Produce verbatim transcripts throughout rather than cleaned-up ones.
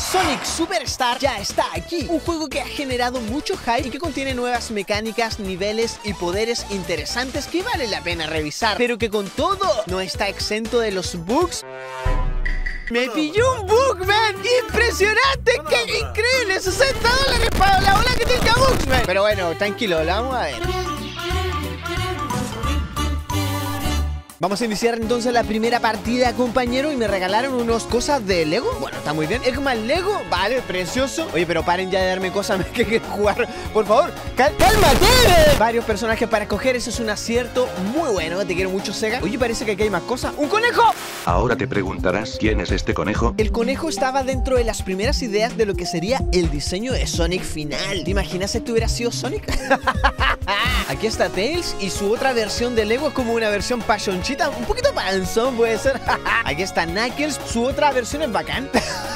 Sonic Superstar ya está aquí. Un juego que ha generado mucho hype y que contiene nuevas mecánicas, niveles y poderes interesantes que vale la pena revisar, pero que con todo no está exento de los bugs. Me pilló un bug, man. Impresionante, qué increíble. sesenta dólares para la bola que tenga bugs, man. Pero bueno, tranquilo, la vamos a ver. Vamos a iniciar entonces la primera partida, compañero. Y me regalaron unas cosas de Lego. Bueno, está muy bien. Eggman Lego, vale, precioso. Oye, pero paren ya de darme cosas que quiero jugar. Por favor, cal cálmate. Varios personajes para escoger, eso es un acierto muy bueno. Te quiero mucho, Sega. Oye, parece que aquí hay más cosas. ¡Un conejo! Ahora te preguntarás, ¿quién es este conejo? El conejo estaba dentro de las primeras ideas de lo que sería el diseño de Sonic final. ¿Te imaginas si hubiera sido Sonic? Aquí está Tails y su otra versión de Lego es como una versión pachonchita, un poquito panzón puede ser. Aquí está Knuckles, su otra versión es bacán.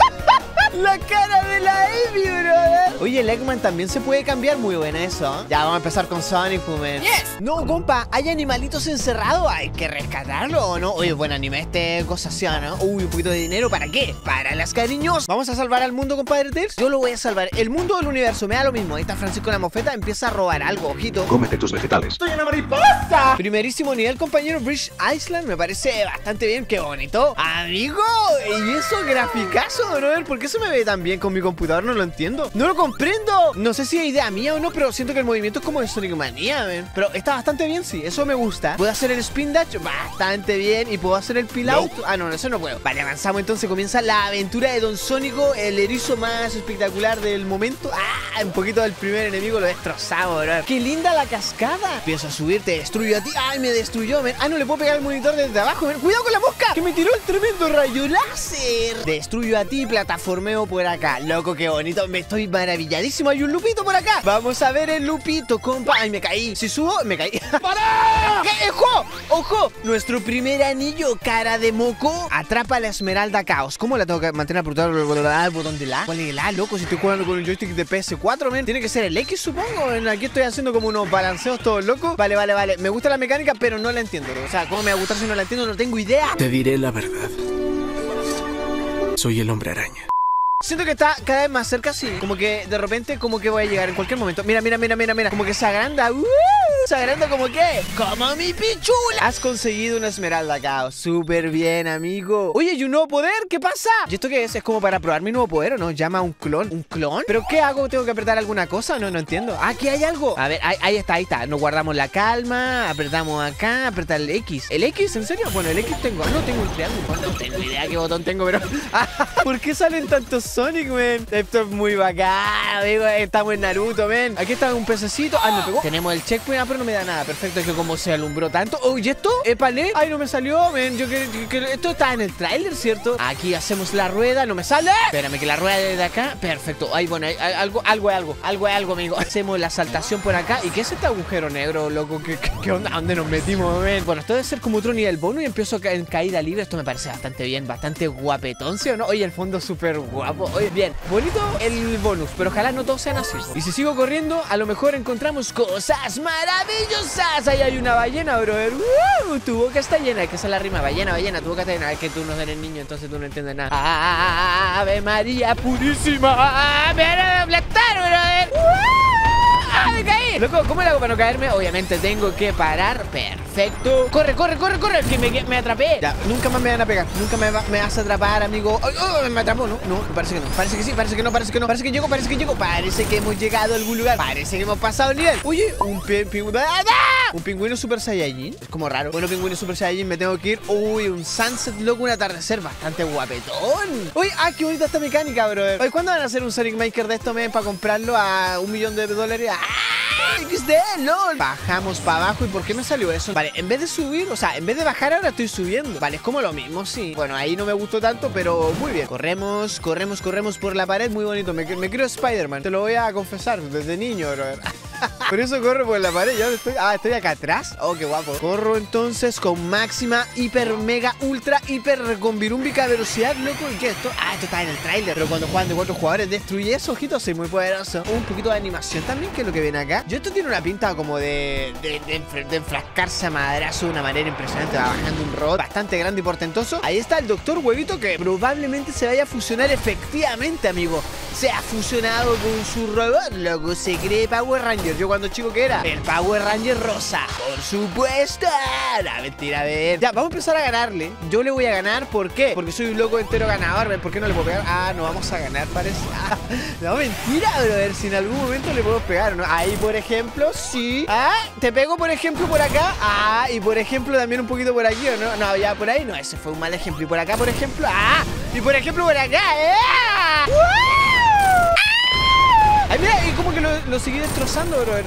La cara de la Amy, brother. Oye, el Eggman también se puede cambiar. Muy buena eso, ¿eh? Ya, vamos a empezar con Sonic, pues, yes. No, compa, hay animalitos encerrados. Hay que rescatarlo, ¿o no? Oye, buen anime este, cosa así, ¿no? Uy, un poquito de dinero, ¿para qué? Para las cariños. Vamos a salvar al mundo, compadre Tails. Yo lo voy a salvar. El mundo del universo, me da lo mismo. Ahí está Francisco la mofeta, empieza a robar algo, ojito. Cómete tus vegetales. ¡Soy una mariposa! Primerísimo nivel, compañero. Bridge Island, me parece bastante bien. Qué bonito. Amigo, y eso graficazo, brother. ¿Por qué se me ve tan bien con mi computador? No lo entiendo. No lo comprendo. No sé si es idea mía o no, pero siento que el movimiento es como de Sonic Mania, man. Pero está bastante bien, sí. Eso me gusta. Puedo hacer el spin dash bastante bien. Y puedo hacer el peel out. No. Ah, no, eso no puedo. Vale, avanzamos entonces. Comienza la aventura de Don Sónico, el erizo más espectacular del momento. Ah, un poquito del primer enemigo lo destrozamos, bro. Qué linda la cascada. Empiezo a subir, te destruyo a ti. Ay, me destruyó, man. Ah, no le puedo pegar el monitor desde abajo, man. Cuidado con la mosca, que me tiró el tremendo rayo láser. Destruyo a ti, plataformeo por acá. Loco, qué bonito. Me estoy maravilladísimo. Hay un lupito por acá. Vamos a ver el lupito, compa. Ay, me caí. Si subo, me caí. ¡Para! ¿Qué? ¡Ojo! ¡Ojo! Nuestro primer anillo, cara de moco. Atrapa la esmeralda caos. ¿Cómo la tengo que mantener apretada el botón de la? ¿Cuál es el A, loco? Si estoy jugando con el joystick de P S cuatro, men. Tiene que ser el X, supongo. Aquí estoy haciendo como unos balanceos todos locos. Vale, vale, vale. Me gusta la mecánica, pero no la entiendo, bro. O sea, ¿cómo me va a gustar si no la entiendo? No tengo idea. Te diré la verdad. Soy el hombre araña. Siento que está cada vez más cerca, sí. Como que de repente, como que voy a llegar en cualquier momento. Mira, mira, mira, mira, mira. Como que se agranda. ¡Uh! Se agranda como que. Como mi pichula. Has conseguido una esmeralda, caos. Súper bien, amigo. Oye, ¿y un nuevo poder? ¿Qué pasa? ¿Y esto qué es? ¿Es como para probar mi nuevo poder o no? Llama a un clon. ¿Un clon? ¿Pero qué hago? ¿Tengo que apretar alguna cosa? No, no entiendo. Ah, aquí hay algo. A ver, ahí, ahí está, ahí está. Nos guardamos la calma. Apretamos acá. Apretar el X. ¿El X? ¿En serio? Bueno, el X tengo. No tengo un triángulo. No tengo idea qué botón tengo, pero. ¿Por qué salen tantos Sonic, man? Esto es muy bacán, amigo. Estamos en Naruto, men. Aquí está un pececito. Ah, me pegó. Tenemos el checkpoint, ah, pero no me da nada. Perfecto, es que como se alumbró tanto. Oh, ¿y esto? ¿Épale? Ay, no me salió, men. Yo que, que esto está en el tráiler, ¿cierto? Aquí hacemos la rueda, no me sale. Espérame, que la rueda de acá. Perfecto. Ay, bueno, hay, hay, algo, algo es algo. Algo es algo, amigo. Hacemos la saltación por acá. ¿Y qué es este agujero negro, loco? ¿Qué, qué, qué onda? ¿A dónde nos metimos, men? Bueno, esto debe ser como otro nivel bonus y empiezo en caída libre. Esto me parece bastante bien, bastante guapetón, ¿sí o no? Oye, el fondo súper guapo. Oye, bien. Bonito el bonus, pero ojalá no todos sean así. Y si sigo corriendo, a lo mejor encontramos cosas maravillosas. Ahí hay una ballena, brother. Uh, tu boca está llena. Que esa es la rima. Ballena, ballena, tu boca está llena. Es que tú no eres niño, entonces tú no entiendes nada. Ave María purísima. Me van a aplastar, brother. ¡Ah, me caí! Loco, ¿cómo le hago para no caerme? Obviamente tengo que parar. Perfecto. Corre, corre, corre, corre. Que me, me atrapé. Ya, nunca más me van a pegar. Nunca me, va, me vas a atrapar, amigo. Oh, oh, me atrapó, ¿no? No, parece que no. Parece que sí, parece que no, parece que no. Parece que llego, parece que llego. Parece que hemos llegado a algún lugar. Parece que hemos pasado el nivel. Oye, un pingüino. Un pingüino super saiyajin. Es como raro. Bueno, pingüino super saiyajin, me tengo que ir. Uy, un sunset, loco, un atardecer bastante guapetón. Uy, ah, qué bonita esta mecánica, bro. Oye, ¿cuándo van a hacer un Sonic Maker de esto, men, para comprarlo a un millón de dólares? ¡Ah! equis de, lol. Bajamos para abajo. ¿Y por qué me salió eso? Vale, en vez de subir, o sea, en vez de bajar ahora estoy subiendo. Vale, es como lo mismo, sí. Bueno, ahí no me gustó tanto, pero muy bien. Corremos, corremos, corremos por la pared. Muy bonito. Me, me creo Spider-Man. Te lo voy a confesar desde niño, bro. Por eso corro por la pared. ¿Ya estoy? Ah, estoy acá atrás. Oh, qué guapo. Corro entonces con máxima, hiper, mega, ultra, hiper, con virúmbica velocidad, loco. ¿Y qué es esto? Ah, esto está en el tráiler. Pero cuando juegan de cuatro jugadores, destruye eso, ojito, soy muy poderoso. Un poquito de animación también, que es lo que ven acá. Yo esto tiene una pinta como de, de, de, de enfrascarse a madrazo de una manera impresionante. Va bajando un robot bastante grande y portentoso. Ahí está el doctor Huevito, que probablemente se vaya a fusionar efectivamente, amigo. Se ha fusionado con su robot, loco. Se cree Power Ranger. Yo cuando chico, ¿qué era? El Power Ranger rosa. Por supuesto. No, mentira, a ver. Ya, vamos a empezar a ganarle. Yo le voy a ganar, ¿por qué? Porque soy un loco entero ganador. ¿Por qué no le puedo pegar? Ah, no vamos a ganar, parece. Ah, no, mentira, brother. Si en algún momento le puedo pegar, ¿no? Ahí, por ejemplo, sí. Ah, te pego, por ejemplo, por acá. Ah, y por ejemplo, también un poquito por aquí, ¿o no? No, ya por ahí no. Ese fue un mal ejemplo. Y por acá, por ejemplo. Ah, y por ejemplo, por acá. ¡Eh! Ay, mira, y como que lo, lo seguí destrozando, brother.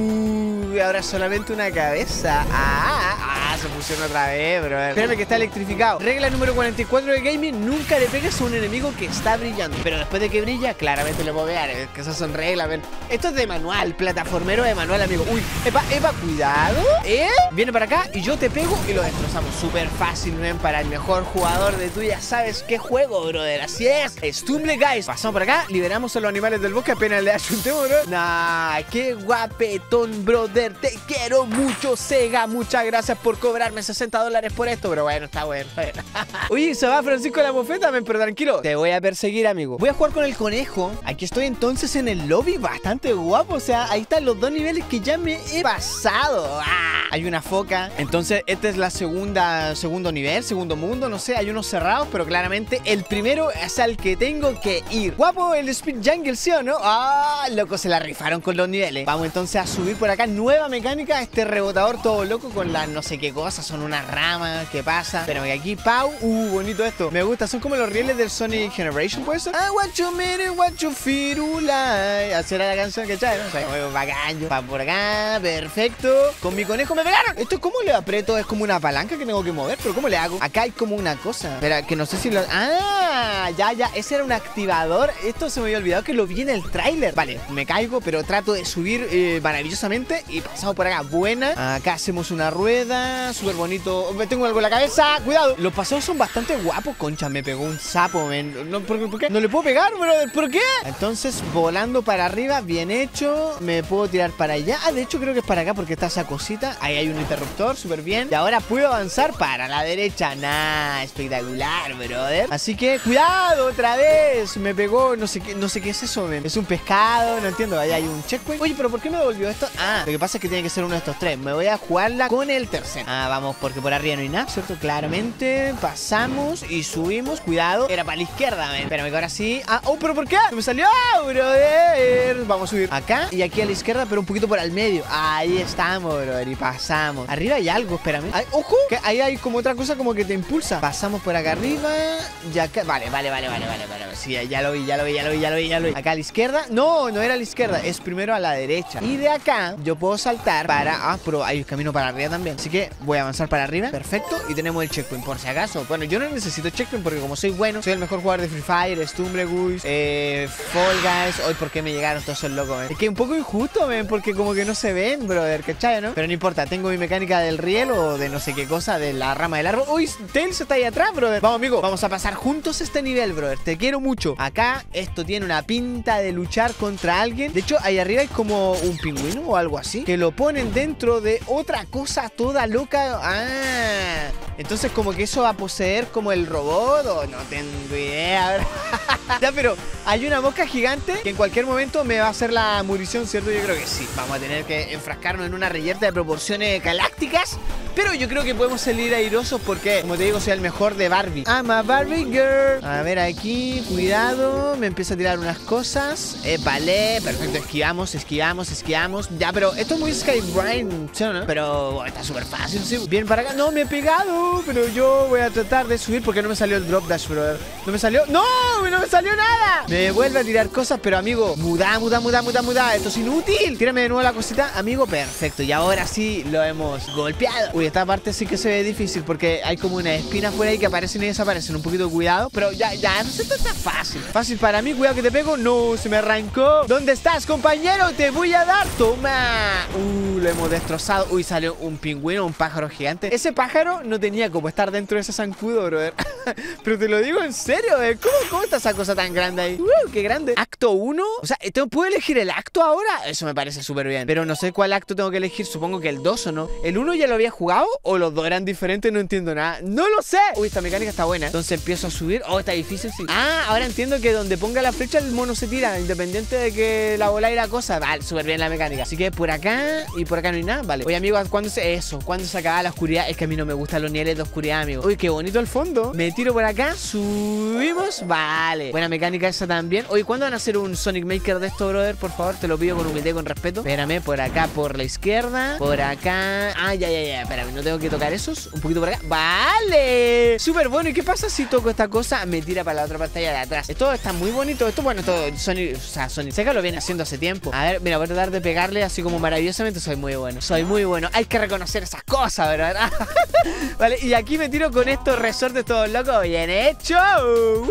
Uh, ahora solamente una cabeza. Ah, ah, se fusiona otra vez, brother. Espérame que está electrificado. Regla número cuarenta y cuatro de gaming: nunca le pegues a un enemigo que está brillando. Pero después de que brilla, claramente le puedo pegar. Es que esas son reglas, ven. Esto es de manual, plataformero de manual, amigo. Uy, epa, epa, cuidado. ¿Eh? Viene para acá y yo te pego y lo destrozamos. Súper fácil, ven, para el mejor jugador de tú ya sabes qué juego, brother. Así es. Stumble, guys. Pasamos por acá, liberamos a los animales del bosque. Apenas le achuntemos, bro. Nah, qué guapetón, brother. Te quiero mucho, Sega. Muchas gracias por cobrarme sesenta dólares por esto. Pero bueno, está bueno, está bien. Uy, se va Francisco la Mofeta, men, pero tranquilo. Te voy a perseguir, amigo. Voy a jugar con el conejo. Aquí estoy entonces en el lobby. Bastante guapo. O sea, ahí están los dos niveles que ya me he pasado. ¡Ah! Hay una foca. Entonces, este es la segunda, segundo nivel, segundo mundo. No sé, hay unos cerrados, pero claramente el primero es al que tengo que ir. Guapo el Speed Jungle, ¿sí o no? ¡Ah! Loco, se la rifaron con los niveles. Vamos entonces a subir por acá. Nueva mecánica. Este rebotador todo loco con las no sé qué cosas. Son unas ramas. ¿Qué pasa? Pero aquí, Pau. Uh, bonito esto. Me gusta. Son como los rieles del Sonic Generation, ¿puede ser? Ah, what you mean, what you feel like. Así era la canción que trae, ¿no? O sea, muy bacán. Yo, pa' por acá. Perfecto. Con mi conejo me pegaron. ¿Esto cómo le aprieto? Es como una palanca que tengo que mover. ¿Pero cómo le hago? Acá hay como una cosa. Espera, que no sé si lo... Ah, ya, ya. Ese era un activador. Esto se me había olvidado que lo vi en el tráiler. Vale, me caigo, pero trato de subir eh, maravillosamente. Y pasamos por acá. Buena. Acá hacemos una rueda. Súper bonito. Me tengo algo en la cabeza. Cuidado. Los paseos son bastante guapos. Concha, me pegó un sapo, men. No, ¿por, ¿Por qué? No le puedo pegar, brother. ¿Por qué? Entonces, volando para arriba. Bien hecho. Me puedo tirar para allá. Ah, de hecho, creo que es para acá porque está esa cosita. Ahí hay un interruptor. Súper bien. Y ahora puedo avanzar para la derecha. Nah, espectacular, brother. Así que, cuidado, otra vez. Me pegó. No sé qué, no sé qué es eso, men. Es un pescado. No entiendo. Ahí hay un checkpoint. Oye, pero ¿por qué me devolvió esto? Ah, lo que pasa es que tiene que ser uno de estos tres. Me voy a jugarla con el tercero. Ah, vamos, porque por arriba no hay nada, ¿cierto? Claramente. Pasamos y subimos. Cuidado. Era para la izquierda, men. Espérame que ahora sí. Ah, oh, pero ¿por qué? Me salió, brother. Vamos a subir acá y aquí a la izquierda, pero un poquito por al medio. Ahí estamos, brother. Y pasamos. Arriba hay algo, espérame. Ay, ojo, que ahí hay como otra cosa como que te impulsa. Pasamos por acá arriba. Y acá. Vale, vale, vale, vale, vale, vale. Sí, ya lo vi, ya lo vi, ya lo vi, ya lo vi, ya lo vi. Acá a la izquierda. No, no era a la izquierda. Es primero a la derecha. Y de acá yo puedo saltar para... Ah, pero hay un camino para arriba también. Así que voy a avanzar para arriba. Perfecto. Y tenemos el checkpoint, por si acaso. Bueno, yo no necesito checkpoint porque como soy bueno, soy el mejor jugador de Free Fire, Stumble Guys, eh, Fall Guys. Hoy, ¿por qué me llegaron todos esos locos, man? Es que es un poco injusto, man, porque como que no se ven, brother, ¿cachai, no? Pero no importa, tengo mi mecánica del riel o de no sé qué cosa, de la rama del árbol. Uy, Tails está ahí atrás, brother. Vamos, amigo, vamos a pasar juntos este nivel, brother. Te quiero mucho. Acá, esto tiene una pinta de luchar contra alguien. De hecho, ahí arriba hay como un pingüino o algo así, que lo ponen dentro de otra cosa toda loca. Ah, entonces como que eso va a poseer como el robot o no tengo idea. Ya, pero hay una mosca gigante que en cualquier momento me va a hacer la munición, ¿cierto? Yo creo que sí. Vamos a tener que enfrascarnos en una reyerta de proporciones galácticas. Pero yo creo que podemos salir airosos porque, como te digo, soy el mejor de Barbie. I'm a Barbie girl. A ver aquí, cuidado. Me empieza a tirar unas cosas. Eh, vale, perfecto. Esquivamos, esquivamos, esquivamos. Ya, pero esto es muy Skybrain, ¿sí o no? Pero oh, está súper fácil, ¿sí? Bien para acá. No, me he pegado. Pero yo voy a tratar de subir porque no me salió el drop dash, brother. No me salió. ¡No! ¡No me salió nada! Me vuelve a tirar cosas, pero amigo, muda, muda, muda, muda, muda. Esto es inútil. Tírame de nuevo la cosita, amigo. Perfecto. Y ahora sí lo hemos golpeado. Uy, Uy, esta parte sí que se ve difícil porque hay como unas espinas por ahí que aparecen y desaparecen. Un poquito de cuidado, pero ya, ya, no sé, esto está fácil. Fácil para mí, cuidado que te pego. No, se me arrancó. ¿Dónde estás, compañero? Te voy a dar. Toma. Uh, lo hemos destrozado. Uy, salió un pingüino, un pájaro gigante. Ese pájaro no tenía como estar dentro de ese zancudo, brother. Pero te lo digo en serio, ¿eh? ¿Cómo, cómo está esa cosa tan grande ahí? Uh, qué grande. Acto uno. O sea, ¿tengo, ¿puedo elegir el acto ahora? Eso me parece súper bien. Pero no sé cuál acto tengo que elegir. Supongo que el dos o no. ¿El uno ya lo había jugado? ¿O los dos eran diferentes? No entiendo nada. ¡No lo sé! Uy, esta mecánica está buena. Entonces empiezo a subir. Oh, está difícil, sí. Ah, ahora entiendo que donde ponga la flecha el mono se tira, independiente de que la bola y la cosa. Vale, súper bien la mecánica. Así que por acá y por acá no hay nada. Vale. Oye, amigos, ¿cuándo se... Eso? ¿Cuándo se acaba la oscuridad? Es que a mí no me gustan los niveles de oscuridad, amigo. Uy, qué bonito el fondo. Me tiro por acá. Subimos. Vale. Buena mecánica esa también. Oye, ¿cuándo van a hacer un Sonic Maker de esto, brother? Por favor, te lo pido con humildad y con respeto. Espérame, por acá, por la izquierda. Por acá. Ah, ya, ya, ya. Espérame, no tengo que tocar esos. Un poquito por acá. Vale. Súper bueno. ¿Y qué pasa si toco esta cosa? Me tira para la otra pantalla de atrás. Esto está muy bonito. Esto, bueno, todo Sonic, o sea, Sonic Sega lo viene haciendo hace tiempo. A ver, mira, voy a tratar de pegarle así como maravillosamente. Soy muy bueno. Soy muy bueno. Hay que reconocer esas cosas, ¿verdad? Vale, y aquí me tiro con estos resortes todos locos. Bien hecho. ¡Woo!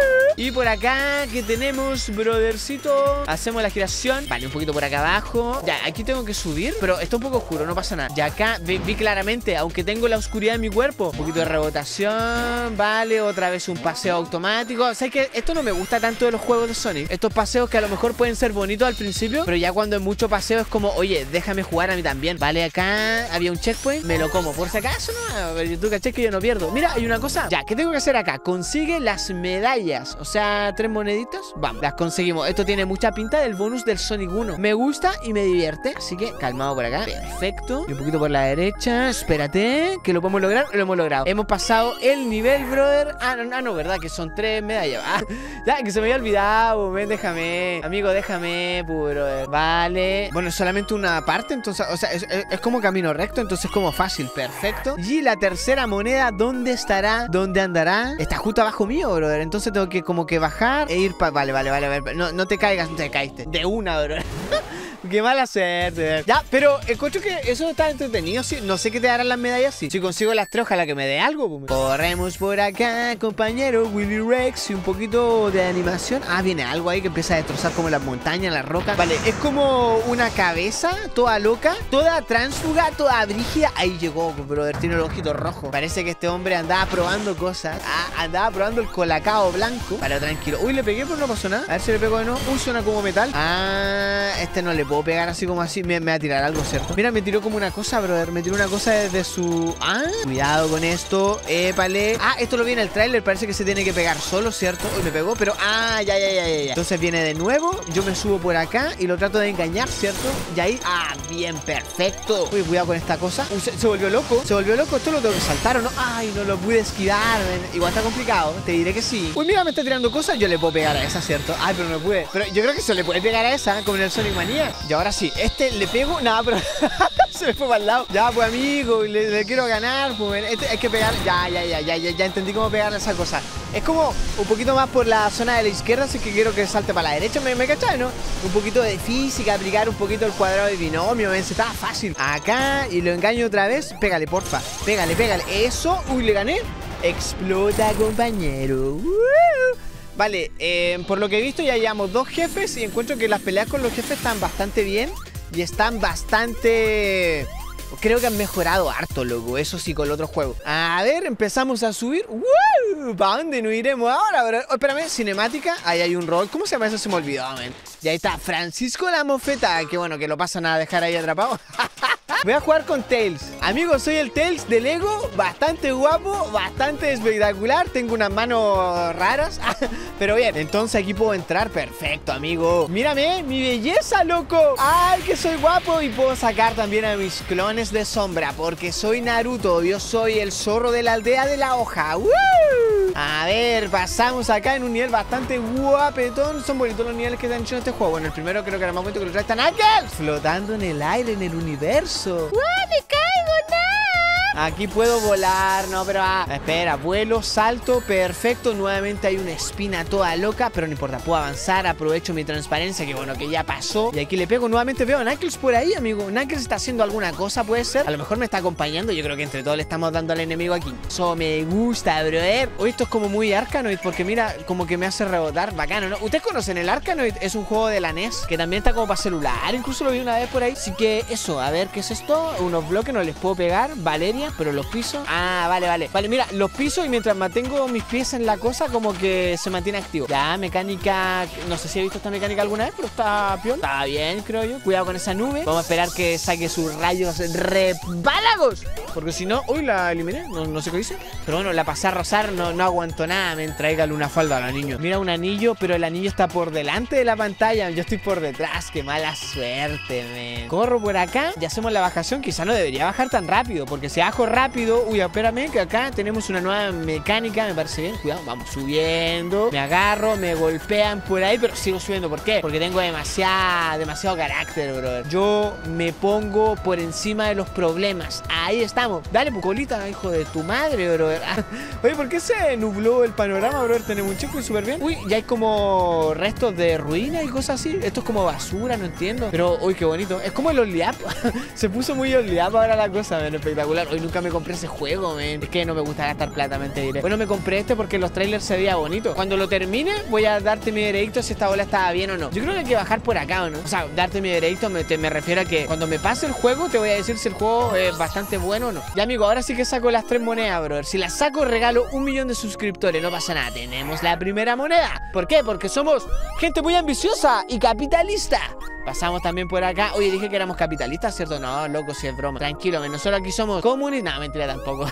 Y por acá, ¿qué tenemos, brothercito? Hacemos la giración. Vale, un poquito por acá abajo. Ya, aquí tengo que subir, pero está un poco oscuro, no pasa nada. Y acá vi, vi claramente, aunque tengo la oscuridad en mi cuerpo, un poquito de rebotación. Vale, otra vez un paseo automático. O sea, que esto no me gusta tanto de los juegos de Sonic. Estos paseos que a lo mejor pueden ser bonitos al principio, pero ya cuando es mucho paseo es como, oye, déjame jugar a mí también. Vale, acá había un checkpoint. Me lo como, por si acaso, no. Tú caché que yo no pierdo. Mira, hay una cosa. Ya, ¿qué tengo que hacer acá? Consigue las medallas. O sea, tres moneditas. Vamos, las conseguimos. Esto tiene mucha pinta del bonus del Sonic uno. Me gusta y me divierte. Así que calmado por acá. Perfecto. Y un poquito por la derecha. Espérate, que lo podemos lograr. Lo hemos logrado. Hemos pasado el nivel, brother. Ah, no, ah, no, ¿verdad? Que son tres medallas. Ah, ya, que se me había olvidado. Ven, déjame. Amigo, déjame, brother. Vale. Bueno, es solamente una parte. Entonces, o sea, es, es, es como camino recto. Entonces es como fácil. Perfecto. Y la tercera moneda, ¿dónde estará? ¿Dónde andará? Está justo abajo mío, brother. Entonces tengo que como que bajar e ir para... Vale, vale, vale, vale. No, no te caigas, no te caíste. De una, brother. Qué mala suerte. Ya, pero encuentro que eso está entretenido, sí. No sé qué te darán las medallas, sí. Si consigo las tres, ojalá que me dé algo. Pues. Corremos por acá, compañero. Willy Rex y un poquito de animación. Ah, viene algo ahí que empieza a destrozar como las montañas, las rocas. Vale, es como una cabeza toda loca, toda tránsfuga, toda brígida. Ahí llegó, brother. Tiene los ojitos rojos. Parece que este hombre andaba probando cosas. Ah, andaba probando el colacao blanco. Vale, tranquilo. Uy, le pegué, pero no pasó nada. A ver si le pego de nuevo. Uy, suena como metal. Ah, este no le puedo puedo pegar así como así. Me, me va a tirar algo, ¿cierto? Mira, me tiró como una cosa, brother. Me tiró una cosa desde su... Ah, cuidado con esto. Épale. Ah, esto lo vi en el tráiler. Parece que se tiene que pegar solo, ¿cierto? Uy, me pegó, pero... Ah, ya, ya, ya, ya, ya. Entonces viene de nuevo. Yo me subo por acá y lo trato de engañar, ¿cierto? Y ahí... Ah, bien, perfecto. Uy, cuidado con esta cosa. Uy, se, se volvió loco. Se volvió loco. Esto lo tengo que saltar, ¿o no? Ay, no lo pude esquivar. Igual está complicado. Te diré que sí. Uy, mira, me está tirando cosas. Yo le puedo pegar a esa, ¿cierto? Ay, pero no pude. Pero yo creo que se le puede pegar a esa, como en el Sonic Mania. Y ahora sí, este le pego. Nada, pero se me fue para el lado. Ya, pues, amigo, le, le quiero ganar. Pues, este hay que pegar. Ya, ya, ya, ya, ya, ya entendí cómo pegarle a esa cosa. Es como un poquito más por la zona de la izquierda, así que quiero que salte para la derecha. ¿Me, me cachai, no? Un poquito de física, aplicar un poquito el cuadrado de binomio. Ven, se estaba fácil. Acá, y lo engaño otra vez. Pégale, porfa. Pégale, pégale. Eso. Uy, le gané. Explota, compañero. ¡Uh! Vale, eh, por lo que he visto ya llevamos dos jefes y encuentro que las peleas con los jefes están bastante bien y están bastante... Creo que han mejorado harto, loco. Eso sí, con el otro juego. A ver, empezamos a subir. ¡Woo! ¿Para dónde nos iremos ahora, bro? Oh, espérame, cinemática. Ahí hay un rol. ¿Cómo se llama eso? Se me olvidó, man. Y ahí está, Francisco la Mofeta. Que bueno, que lo pasan a dejar ahí atrapado. Voy a jugar con Tails. Amigos, soy el Tails de Lego. Bastante guapo, bastante espectacular. Tengo unas manos raras. Pero bien, entonces aquí puedo entrar. Perfecto, amigo. Mírame, mi belleza, loco. Ay, que soy guapo. Y puedo sacar también a mis clones de sombra, porque soy Naruto. Yo soy el zorro de la aldea de la hoja. ¡Woo! A ver, pasamos acá en un nivel bastante guapetón. Son bonitos los niveles que se han hecho en este juego. Bueno, el primero creo que era más bonito que los otros. Están Knuckles flotando en el aire, en el universo. ¡Wow! ¡Me caigo! ¡No! Aquí puedo volar, no, pero ah, espera, vuelo, salto, perfecto. Nuevamente hay una espina toda loca, pero no importa, puedo avanzar, aprovecho mi transparencia, que bueno, que ya pasó. Y aquí le pego, nuevamente veo a Knuckles por ahí, amigo. Knuckles está haciendo alguna cosa, puede ser. A lo mejor me está acompañando, yo creo que entre todos le estamos dando al enemigo aquí. Eso me gusta, brother. Hoy esto es como muy Arkanoid, porque mira, como que me hace rebotar, bacano, ¿no? ¿Ustedes conocen el Arkanoid? Es un juego de la N E S, que también está como para celular, incluso lo vi una vez por ahí. Así que eso, a ver, ¿qué es esto? Unos bloques, no les puedo pegar, Valeria, pero los pisos. Ah, vale, vale. Vale, mira, los pisos y mientras mantengo mis pies en la cosa, como que se mantiene activo. Ya, mecánica, no sé si he visto esta mecánica alguna vez, pero está peor. Está bien, creo yo. Cuidado con esa nube. Vamos a esperar que saque sus rayos rebálagos, porque si no, uy, la eliminé, no, no sé qué hice. Pero bueno, la pasé a rozar, no, no aguanto nada. Me entrega una falda a la niño. Mira, un anillo, pero el anillo está por delante de la pantalla. Yo estoy por detrás, qué mala suerte, men. Corro por acá y hacemos la bajación. Quizá no debería bajar tan rápido, porque si bajo rápido, uy, espérame, que acá tenemos una nueva mecánica, me parece bien. Cuidado, vamos subiendo. Me agarro, me golpean por ahí, pero sigo subiendo. ¿Por qué? Porque tengo demasiado, demasiado carácter, brother. Yo me pongo por encima de los problemas. Ahí estamos. Dale, pucolita, hijo de tu madre, brother. Oye, ¿por qué se nubló el panorama, brother? Tenemos un chico y súper bien. Uy, ya hay como restos de ruina y cosas así. Esto es como basura, no entiendo. Pero, uy, qué bonito. Es como el Only Up. Se puso muy Only Up ahora la cosa, men. Espectacular. Hoy nunca me compré ese juego, men. Es que no me gusta gastar plata, mente diré. Bueno, me compré este porque en los trailers se veía bonito. Cuando lo termine, voy a darte mi veredicto si esta bola estaba bien o no. Yo creo que hay que bajar por acá, ¿o no? O sea, darte mi veredicto me, te, me refiero a que cuando me pase el juego, te voy a decir si el juego es bastante bueno o no. Ya, amigo, ahora sí que saco las tres monedas, brother. Si las saco, regalo un millón de suscriptores. No pasa nada. Tenemos la primera moneda. ¿Por qué? Porque somos gente muy ambiciosa y capitalista. Pasamos también por acá. Oye, dije que éramos capitalistas, ¿cierto? No, loco, si es broma. Tranquilo, men. Nosotros aquí somos comunistas. No, mentira tampoco.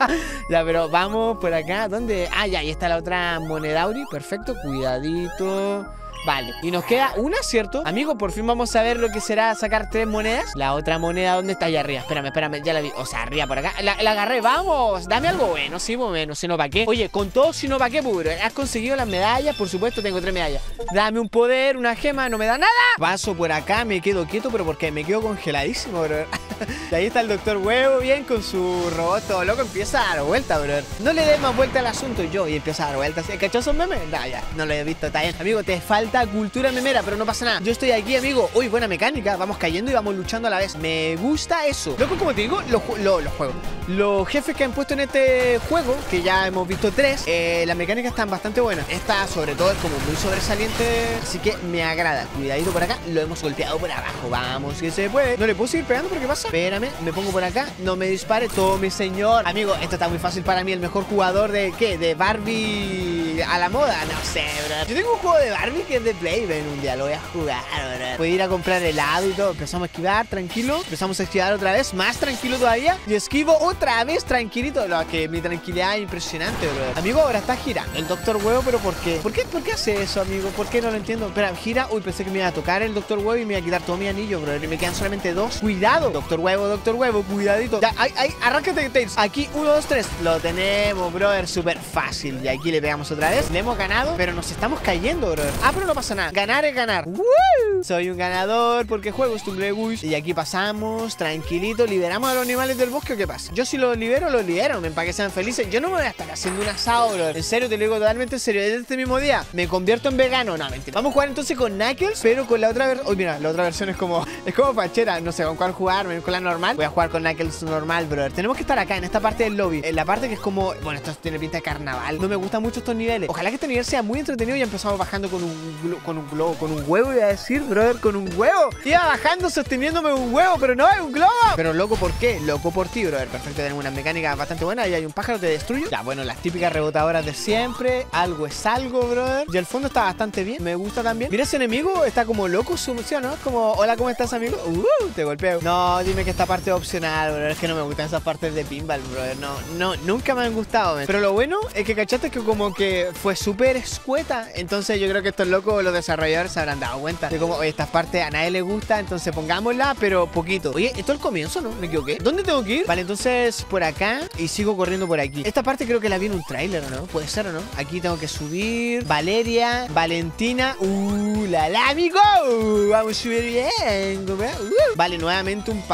Ya, pero vamos por acá. ¿Dónde? Ah, ya, ahí está la otra monedauri. Perfecto, cuidadito. Vale, y nos queda una, ¿cierto? Amigo, por fin vamos a ver lo que será sacar tres monedas. La otra moneda, ¿dónde está? Allá arriba. Espérame, espérame, ya la vi. O sea, arriba por acá. La, la agarré, vamos. Dame algo bueno, sí, bueno, si no, ¿para qué? Oye, con todo, si no, ¿para qué, puro? Has conseguido las medallas, por supuesto, tengo tres medallas. Dame un poder, una gema, no me da nada. Paso por acá, me quedo quieto, pero porque me quedo congeladísimo, bro. Y ahí está el doctor Huevo, bien, con su robot todo loco. Empieza a dar vuelta, bro. No le des más vuelta al asunto yo. Y empieza a dar vueltas. ¿Cachó esos memes? No, ya, no lo he visto, está bien. Amigo, te falta cultura memera, pero no pasa nada. Yo estoy aquí, amigo. Uy, buena mecánica. Vamos cayendo y vamos luchando a la vez. Me gusta eso. Loco, como te digo, los lo, lo juegos. Los jefes que han puesto en este juego, que ya hemos visto tres, eh, las mecánicas están bastante buenas. Esta, sobre todo, es como muy sobresaliente. Así que me agrada. Cuidadito por acá. Lo hemos golpeado por abajo. Vamos, que se puede. No le puedo seguir pegando, ¿por qué pasa? Espérame, me pongo por acá. No me dispare. Tome, señor. Amigo, esto está muy fácil para mí. El mejor jugador de, ¿qué? De Barbie a la moda. No sé, bro. Yo tengo un juego de Barbie que es de Play. Ven, un día lo voy a jugar, bro. Voy a ir a comprar helado y todo. Empezamos a esquivar, tranquilo. Empezamos a esquivar otra vez. Más tranquilo todavía. Y esquivo otra vez, tranquilito. Lo que mi tranquilidad es impresionante, bro. Amigo, ahora está girando el doctor Huevo, pero ¿por qué? ¿Por qué? ¿Por qué hace eso, amigo? ¿Por qué? No lo entiendo. Espera, gira. Uy, pensé que me iba a tocar el doctor Huevo y me iba a quitar todo mi anillo, bro. Y me quedan solamente dos. Cuidado. Doctor Huevo, doctor Huevo, cuidadito. Ya, ay, ay, arráncate, Tails. Aquí, uno, dos, tres. Lo tenemos, brother. Súper fácil. Y aquí le pegamos otra vez. Le hemos ganado, pero nos estamos cayendo, brother. Ah, pero no pasa nada. Ganar es ganar. ¡Woo! Soy un ganador porque juego Stumblegush. Y aquí pasamos, tranquilito. ¿Liberamos a los animales del bosque o qué pasa? Yo si los libero, los libero, men, para que sean felices. Yo no me voy a estar haciendo un asado, brother. En serio, te lo digo totalmente en serio. Desde este mismo día me convierto en vegano. No, mentira. Vamos a jugar entonces con Knuckles, pero con la otra versión. Uy, mira, la otra versión es como es como fachera. No sé con cuál jugar, con la normal. Voy a jugar con Knuckles normal, brother. Tenemos que estar acá, en esta parte del lobby. En la parte que es como, bueno, esto tiene pinta de carnaval. No me gustan mucho estos niveles. Ojalá que este nivel sea muy entretenido. Y empezamos bajando con un, con un globo, con un huevo, iba a decir, brother, con un huevo. Iba bajando sosteniéndome un huevo, pero no es un globo. Pero loco, ¿por qué? Loco por ti, brother. Perfecto, tenemos una mecánica bastante buena. Ahí hay un pájaro, te destruyo. Ya, bueno, las típicas rebotadoras de siempre. Algo es algo, brother. Y el fondo está bastante bien. Me gusta también. Mira, ese enemigo está como loco, su misión, ¿no? Como, hola, ¿cómo estás, amigo? Uh, te golpeo. No, dime que esta parte es opcional, brother. Es que no me gustan esas partes de pinball, brother. No, no, nunca me han gustado, man. Pero lo bueno es que cachaste que como que fue súper escueta. Entonces yo creo que estos locos, los desarrolladores, se habrán dado cuenta de como, oye, estas partes a nadie le gusta, entonces pongámosla, pero poquito. Oye, esto es el comienzo, ¿no? Me equivoqué. ¿Dónde tengo que ir? Vale, entonces por acá y sigo corriendo por aquí. Esta parte creo que la vi en un tráiler, ¿no? Puede ser, ¿o no? Aquí tengo que subir. Valeria, Valentina. Uh, la la, amigo. Uh, vamos a subir bien. Uh. Vale, nuevamente un paso.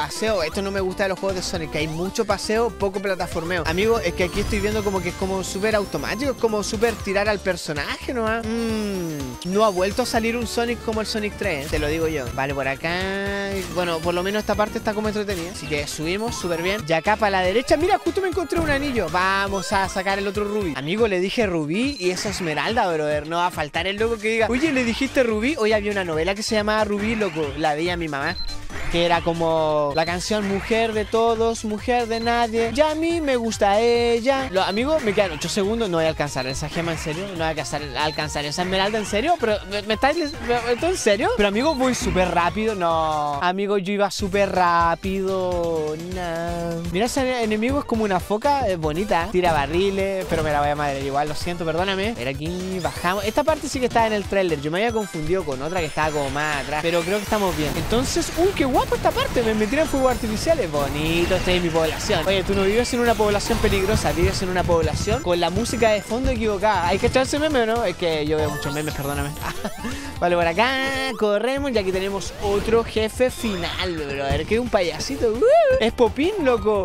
paseo. Esto no me gusta de los juegos de Sonic, que hay mucho paseo, poco plataformeo. Amigo, es que aquí estoy viendo como que es como súper automático, es como súper tirar al personaje nomás. Mmm, no ha vuelto a salir un Sonic como el Sonic tres, ¿eh? Te lo digo yo. Vale, por acá. Bueno, por lo menos esta parte está como entretenida. Así que subimos súper bien. Y acá para la derecha, mira, justo me encontré un anillo. Vamos a sacar el otro rubí. Amigo, le dije rubí y esa esmeralda, brother. No va a faltar el loco que diga, oye, ¿le dijiste rubí? Hoy había una novela que se llamaba Rubí, loco. La veía mi mamá, que era como la canción mujer de todos, mujer de nadie, ya a mí me gusta ella. Los amigos, me quedan ocho segundos, no voy a alcanzar esa gema, en serio, no voy a alcanzar, a alcanzar esa esmeralda, en serio, pero me, me estáis, ¿esto en serio? Pero amigo, voy súper rápido, no, amigo, yo iba súper rápido, no. Mira, ese enemigo es como una foca, es bonita, tira barriles, pero me la voy a madre igual, lo siento, perdóname. Mira, aquí bajamos, esta parte sí que estaba en el tráiler, yo me había confundido con otra que estaba como más atrás, pero creo que estamos bien. Entonces, uy, qué guapo esta parte, me metieron fuegos artificiales. Bonito, esta es mi población. Oye, tú no vives en una población peligrosa, vives en una población con la música de fondo equivocada. ¿Hay que echarse meme o no? Es que yo veo muchos memes, perdóname. Vale, por acá corremos y aquí tenemos otro jefe final, brother. Que es un payasito. ¡Uh! Es Popín, loco.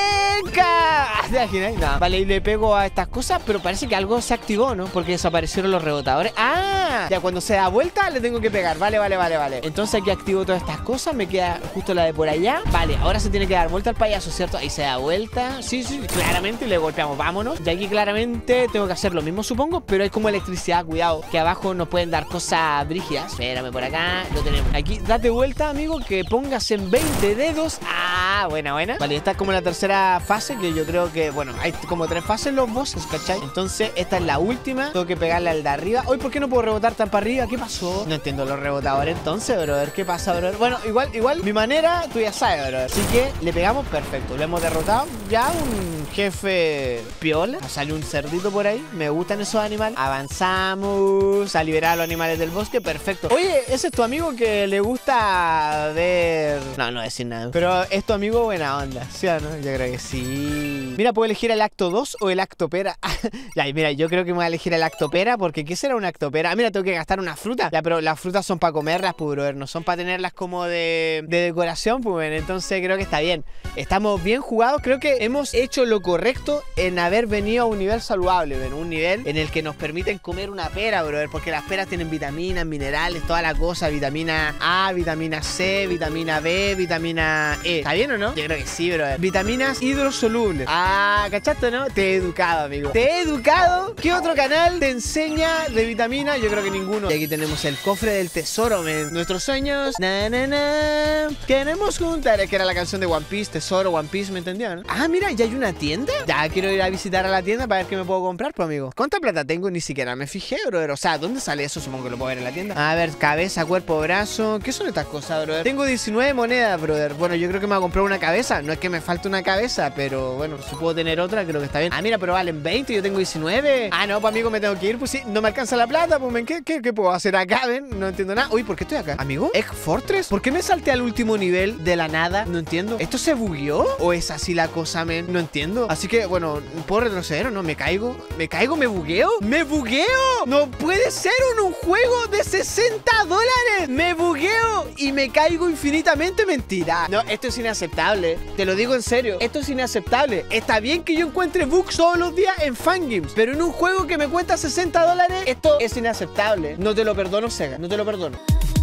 ¡Penca! ¿Te imaginas? No. Vale, y le pego a estas cosas, pero parece que algo se activó, ¿no? Porque desaparecieron los rebotadores. ¡Ah! Ya cuando se da vuelta le tengo que pegar. Vale, vale, vale, vale. Entonces aquí activo todas estas cosas. Me queda justo la de por allá. Vale, ahora se tiene que dar vuelta al payaso, ¿cierto? Ahí se da vuelta. Sí, sí, claramente le golpeamos. Vámonos. Y aquí claramente tengo que hacer lo mismo, supongo. Pero hay como electricidad, cuidado, que abajo nos pueden dar cosas brígidas. Espérame, por acá lo tenemos. Aquí, date vuelta, amigo, que pongas en veinte dedos. Ah, buena, buena. Vale, esta es como la tercera fase, que yo creo que, bueno, hay como tres fases en los bosses, ¿cachai? Entonces, esta es la última. Tengo que pegarle al de arriba. Hoy, ¿por qué no puedo rebotar tan para arriba? ¿Qué pasó? No entiendo los rebotadores entonces, brother. ¿Qué pasa, brother? Bueno, igual, igual, mi manera, tú ya sabes, brother. Así que le pegamos perfecto. Lo hemos derrotado. Ya un jefe piola. Sale un cerdito por ahí. Me gustan esos animales. Avanzamos a liberar a los animales del bosque. Perfecto. Oye, ese es tu amigo que le gusta ver... No, no decir nada. Pero es tu amigo buena onda, ¿sí o no? Yo creo que sí. Mira, puedo elegir el acto dos o el acto pera. Ya, y mira, yo creo que me voy a elegir el acto pera, porque ¿qué será un acto pera? Ah, mira, tengo que gastar una fruta. Ya, pero las frutas son para comerlas, pues, brother. No son para tenerlas como de, de decoración, pues, entonces creo que está bien. Estamos bien jugados. Creo que hemos hecho lo correcto en haber venido a un nivel saludable, ¿ven? Un nivel en el que nos permiten comer una pera, brother, porque las peras tienen vitaminas, minerales, toda la cosa. Vitamina A, vitamina C, vitamina B, vitamina E. ¿Está bien o no? Yo creo que sí, brother. Vitaminas hidrosolubles. Ah, ¿cachaste, no? Te he educado, amigo. Te he educado. ¿Qué otro canal te enseña de vitaminas? Yo creo que ninguno. Y aquí tenemos el cofre del tesoro, men. Nuestros sueños. Na, na, na. Queremos juntar. Es que era la canción de One Piece, Tesoro, One Piece, ¿me entendieron? Ah, mira, ya hay una tienda. Ya quiero ir a visitar a la tienda para ver qué me puedo comprar, pues, amigo. ¿Cuánta plata tengo? Ni siquiera me fijé, brother. O sea, ¿dónde sale eso? Supongo que lo puedo ver en la tienda. A ver, cabeza, cuerpo, brazo. ¿Qué son estas cosas, brother? Tengo diecinueve monedas, brother. Bueno, yo creo que me voy a comprar una cabeza. No es que me falte una cabeza, pero bueno, si puedo tener otra, creo que está bien. Ah, mira, pero valen veinte, yo tengo diecinueve. Ah, no, pues, amigo, me tengo que ir. Pues sí, no me alcanza la plata, pues, men. ¿Qué, qué, qué puedo hacer acá, ven? No entiendo nada. Uy, ¿por qué estoy acá? Amigo, Egg Fortress. ¿Por qué me salté al último nivel de la nada? No entiendo. ¿Esto se bugueó? ¿O es así la cosa, men? No entiendo. Así que, bueno, ¿puedo retroceder o no? ¿Me caigo? ¿Me caigo? ¿Me bugueo? ¡Me bugueo! ¡No puede ser en un juego de sesenta dólares! ¡Me bugueo! Y me caigo infinitamente. Mentira. No, esto es inaceptable. Te lo digo en serio. Esto es inaceptable. Está bien que yo encuentre bugs todos los días en Fangames, pero en un juego que me cuesta sesenta dólares, esto es inaceptable. No te lo perdono, Sega. No te lo perdono.